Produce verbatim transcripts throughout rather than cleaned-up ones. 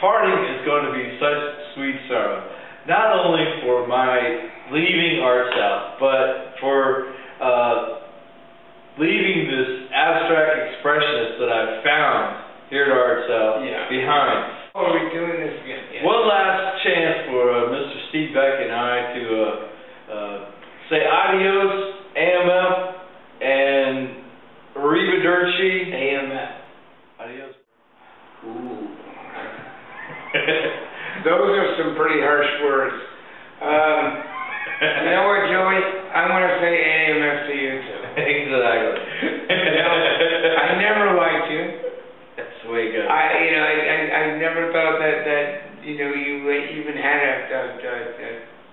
parting is going to be such sweet sorrow. Not only for my leaving ArtSouth, but for uh, leaving this abstract expressionist that I've found here at ArtSouth yeah. behind. Oh, we're doing this again. Yeah. One last chance for uh, Mister Steve Beck and I to uh, uh, say adios, A M F, and arrivederci, A M F. Adios. Ooh. Those are some pretty harsh words. Um, you know what, Joey? I'm going to say A M F to you, too. Exactly. You know, I never liked you. That's the way it goes. I, you know, I, I, I never thought that, that, you know, you even had a, a, a, a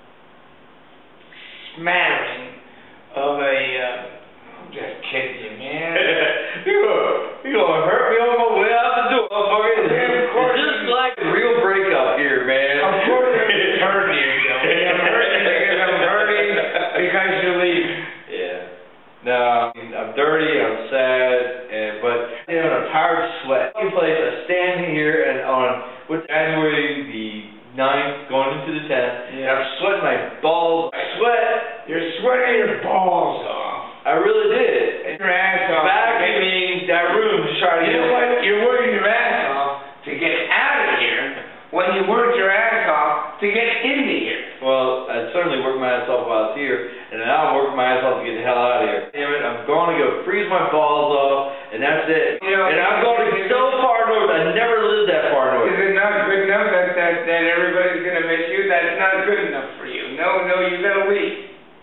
smattering of a, uh, I'm just kidding you, man. You're gonna, you're gonna hurt me on my way out the door, motherfucker. It's just like a real breakup here, man. Of course I'm hurting you, Joey. I'm hurting because I'm hurting because you're leaving. Yeah. No, I'm dirty, I'm sad, and but you know, I'm tired of sweat. In place, I stand here and on what's January the ninth, going into the tenth, yeah. and I'm sweating my balls. I sweat. You're sweating your balls off. I really did. And your ass off. Vacuuming that room to try to You get. know what? You're working your ass off to get out of here when you worked your ass off to get into here. Well, I certainly worked my ass off while I was here, and now I'm working my ass off to get the hell out of here. Damn it, I'm going to go freeze my balls off, and that's it. You know, and I'm going to get so far north. I never lived that far north. Is it not good enough that, that, that everybody's going to miss you? That's not good enough for you. No, no, you got to leave.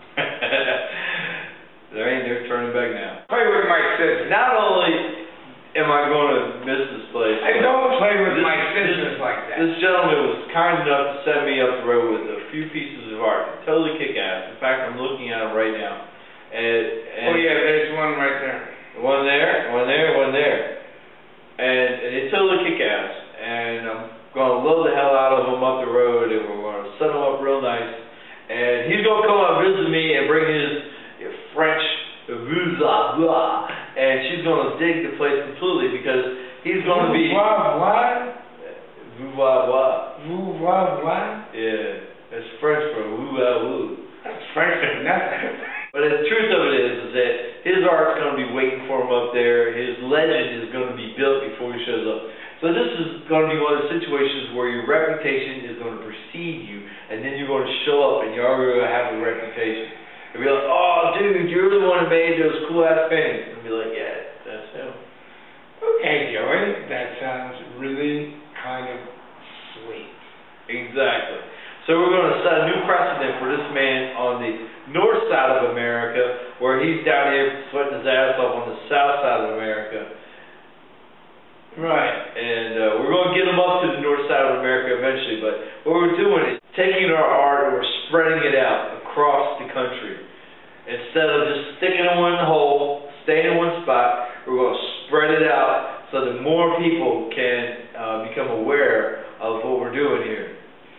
There ain't no turning back now. Play with my sisters. Not only am I going to miss this place, I don't play with this, my sisters this, like that. This gentleman was kind enough to send me up the road with a few pieces of art. Totally kick-ass. In fact, I'm looking at them right now. And, and oh yeah, there's one right there. One there, one there, one there. And, and it's totally kick-ass. And I'm going to load the hell out of them up the road, and we're going to set them up real nice. And he's going to come out and visit me and bring his French blah, and she's going to dig the place completely because he's going to be. What? What? Vou-va-va. Vou-va-va? Yeah, that's French for woo-ah-woo. That's French for nothing. But the truth of it is, is that his art's going to be waiting for him up there. His legend is going to be built before he shows up. So this is going to be one of the situations where your reputation is going to precede you, and then you're going to show up and you're already going to have a reputation. And be like, oh, dude, you're the one who made those cool-ass paintings. And be like, yeah, that's him. Okay, Joey, that sounds really kind of sweet. Exactly. So we're going to set a new precedent for this man on the north side of America, where he's down here sweating his ass off on the south side of America. Right. And uh, we're going to get him up to the north side of America eventually, but what we're doing is taking our art and we're spreading it out across the country. Instead of just sticking in one hole, staying in one spot, we're going to spread it out so that more people can uh, become aware of what we're doing here.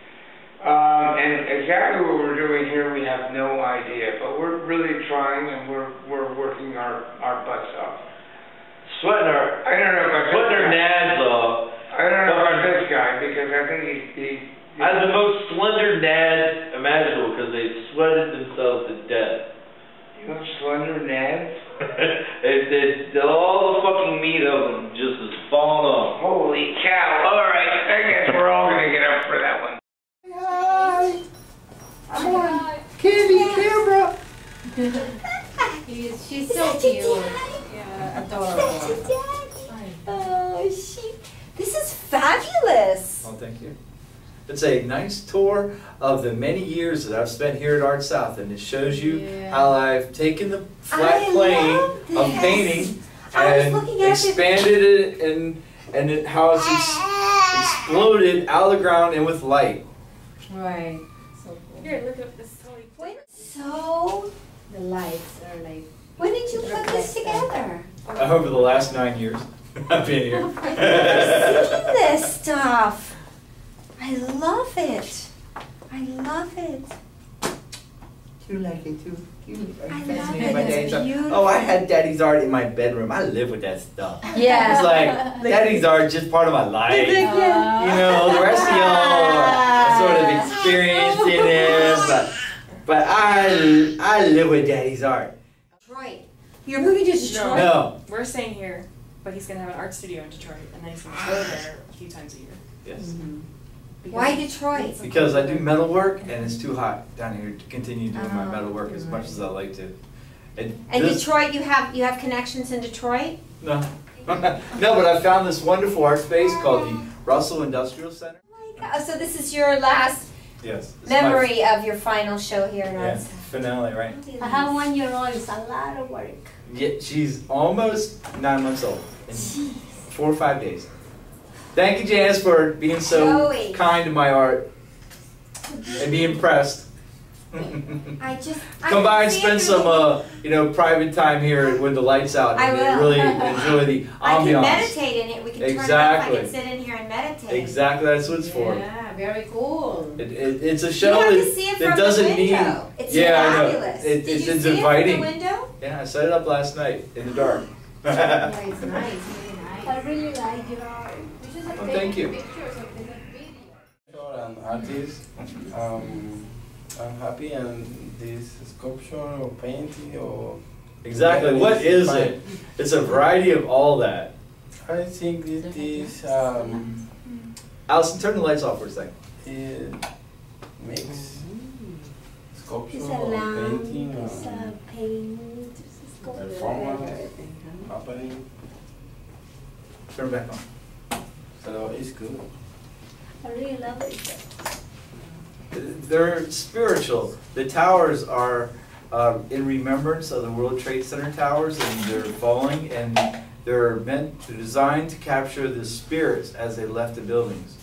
Um, and exactly what we're doing here, we have no idea, but we're really trying and we're we're working our, our butts off. Sweating our, I don't know about sweating our this guy. nads off. I don't know about this guy because I think he's... he's I have the most slender nads imaginable because they sweated themselves to death. You have slender nads? it, it, all the fucking meat of them just is falling off. Holy cow. Alright, I guess we're all going to get up for that one. Hi. Come on. Candy, camera. She's, she's so cute. Yeah, adorable. Oh, she. This is fabulous. Oh, thank you. It's a nice tour of the many years that I've spent here at ArtSouth, and it shows you yeah. how I've taken the flat I plane of painting and expanded it, and and it, how it's ex exploded out of the ground and with light. Right. So cool. Here, look at this. When, so the lights are like. When did you put this together? Over the last nine years I've been here. I've never seen this stuff. I love it. I love it. You like it too? You I love it. my It's beautiful. Oh, I had Daddy's art in my bedroom. I live with that stuff. Yeah. It's like Daddy's art is just part of my life. Yeah. You know, the But I, I live with Daddy's art. Detroit. You're moving to Detroit? No. We're staying here, but he's gonna have an art studio in Detroit, and then he's gonna go there a few times a year. Yes. Mm-hmm. Why Detroit? Because I do metal work and it's too hot down here to continue doing my Oh, metal work as much as I like to. And, And this, Detroit, you have you have connections in Detroit? No. No, but I found this wonderful art space called the Russell Industrial Center. Oh my God. So this is your last Yes. This memory is my, of your final show here in yeah, ArtSouth. finale, right? I have one year old. It's a lot of work. Yeah, she's almost nine months old in four or five days. Thank you, Janice, for being so Joey. kind to my art and be impressed. I just I Come by and see it spend through some, the- uh, you know, private time here with the lights out I and will. really enjoy the I can ambiance. meditate in it. We can Exactly. turn it off. I can sit in here and meditate. Exactly, that's what it's for. Yeah, very cool. It, it, it's a You show have that, to see it that from doesn't the need. window. It's Yeah, I know. fabulous. It, Did it's you it's see inviting. it from the window? Yeah, I set it up last night in the dark. Yeah, it's nice, really nice. I really like your art. Well, thank you. An artist. Um, I'm happy, and this sculpture or painting or Exactly. What is it? It's a variety of all that. I think it is um, Allison, turn the lights off for a second. it makes sculpture It's a or lamp, painting it's or a paint, it's a sculpture. performance happening. Turn it back on. So it's good. I really love it. They're spiritual. The towers are uh, in remembrance of the World Trade Center towers, and they're falling, and they're meant to designed to capture the spirits as they left the buildings.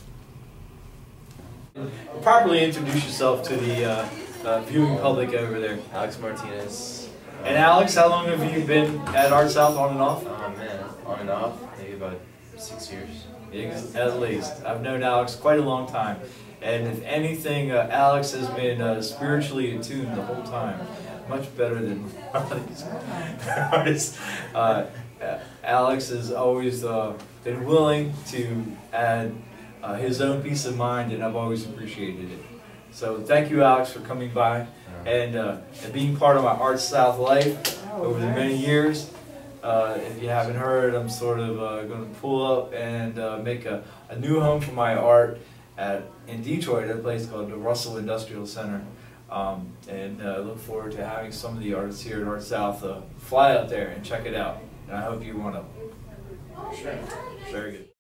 Properly introduce yourself to the uh, uh, viewing public over there. Alex Martinez. And Alex, how long have you been at ArtSouth, on and off? Oh man, on and off, maybe about six years. At least. I've known Alex quite a long time. And if anything, uh, Alex has been uh, spiritually attuned the whole time. Much better than artists. Uh, Alex has always uh, been willing to add uh, his own peace of mind, and I've always appreciated it. So thank you, Alex, for coming by and, uh, and being part of my ArtSouth life over the many years. Uh, if you haven't heard, I'm sort of uh, going to pull up and uh, make a, a new home for my art at in Detroit, at a place called the Russell Industrial Center. Um, and uh, look forward to having some of the artists here at ArtSouth uh, fly out there and check it out. And I hope you want to. Sure. Very good.